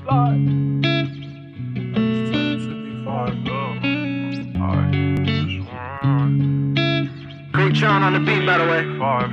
John on the beat, by the way.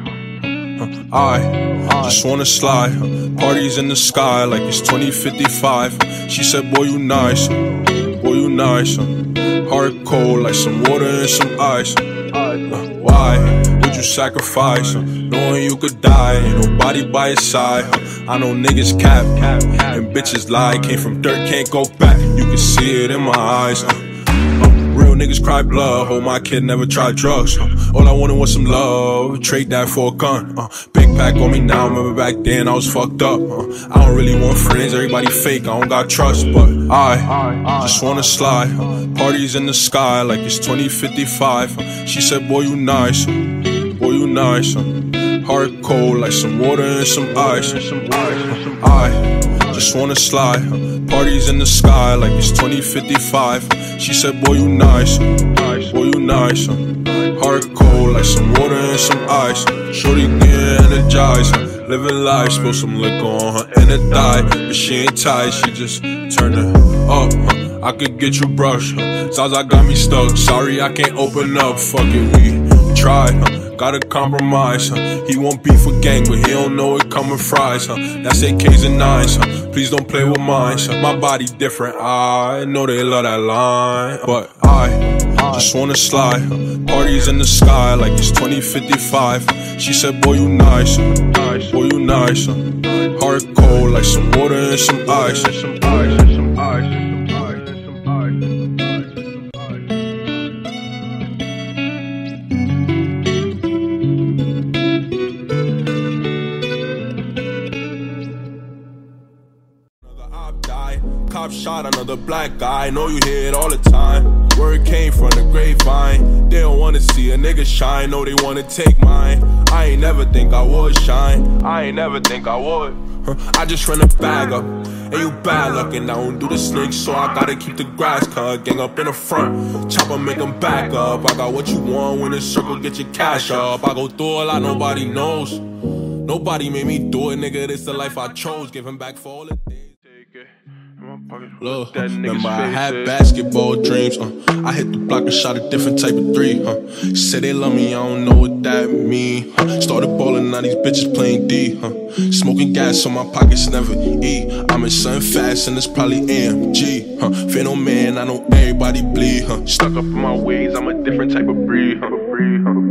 I just wanna slide. Parties in the sky like it's 2055. She said, boy, you nice. Boy, you nice. Heart cold like some water and some ice. Why would you sacrifice? Knowing you could die, ain't nobody by your side. I know niggas cap and bitches lie. Came from dirt, can't go back. You can see it in my eyes. Real niggas cry blood. Hope my kid never tried drugs. All I wanted was some love. Trade that for a gun. Big pack on me now. Remember back then I was fucked up. I don't really want friends. Everybody fake. I don't got trust. But I just wanna slide. Parties in the sky like it's 2055. She said, boy, you nice. Boy, you nice. Heart cold like some water and some ice. I just wanna slide. Parties in the sky like it's 2055. She said, boy, you nice. Boy, you nice. Heart cold like some water and some ice. Shorty getting energized. Living life, spill some liquor on her inner thigh. But she ain't tight, she just turn it up. I could get you brushed. Sounds like got me stuck. Sorry, I can't open up. Fuck it, we tried. Gotta compromise, He won't beef with gang, but he don't know it coming fries, That's AKs and 9s, Please don't play with mine, My body different, I know they love that line. But I just wanna slide. Parties in the sky like it's 2055. She said, boy, you nice. Boy, you nice. Heart cold like some water and some ice. Cop shot another black guy. Know you hear it all the time. Word came from the grapevine. They don't wanna see a nigga shine. No, they wanna take mine. I ain't never think I would shine. I ain't never think I would. I just run a bag up, and you bad luck, and I don't do the snakes, so I gotta keep the grass cut. Gang up in the front, chopper make them back up. I got what you want, when the circle get your cash up. I go through a lot, nobody knows. Nobody made me do it, nigga. This the life I chose. Giving back for all the days. Look, remember I had basketball dreams, I hit the block and shot a different type of three, Say they love me, I don't know what that mean, Started ballin', now these bitches playing D, Smoking gas so my pockets never eat. I'm in something fast and it's probably AMG, Fear no man, I know everybody bleed, Stuck up in my ways, I'm a different type of breed,